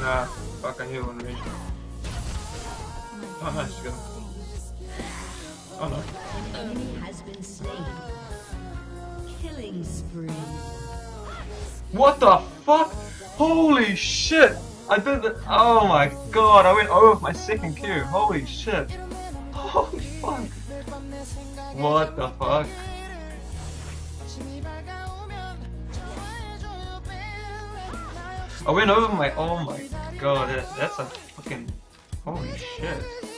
Nah, fuck, I heal on range. Oh, nice, good. Oh no. Enemy has been slain. Killing spree. What the fuck? Holy shit! I did the. Oh my god, I went over my second Q. Holy shit. Holy fuck. What the fuck? I went over my. Oh my god, that's a fucking. Holy shit.